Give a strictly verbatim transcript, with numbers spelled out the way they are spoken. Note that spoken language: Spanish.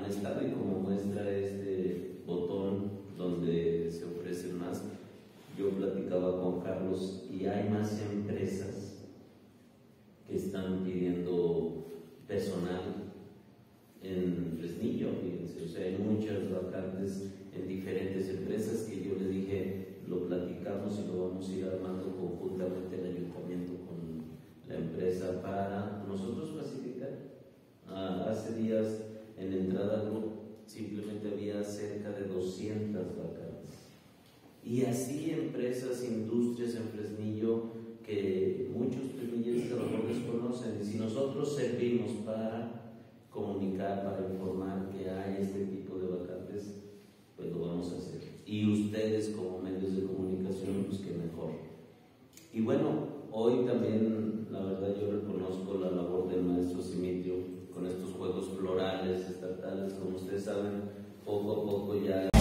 estado, y como muestra este botón donde se ofrece más, yo platicaba con Carlos y hay más empresas que están pidiendo personal en Fresnillo, fíjense, o sea, hay muchas vacantes en diferentes empresas que yo les dije, lo platicamos y lo vamos a ir armando conjuntamente el ayuntamiento con la empresa para nosotros facilitar. Ah, hace días en Entrada Group simplemente había cerca de doscientas vacantes. Y así empresas, industrias en Fresnillo que muchos fresnilleros a lo mejor desconocen. Y si nosotros servimos para comunicar, para informar que hay este tipo de vacantes, pues lo vamos a hacer. Y ustedes como medios de comunicación, pues que mejor. Y bueno, hoy también, la verdad, yo reconozco la labor del maestro Simitio con estos juegos florales estatales. Como ustedes saben, poco a poco ya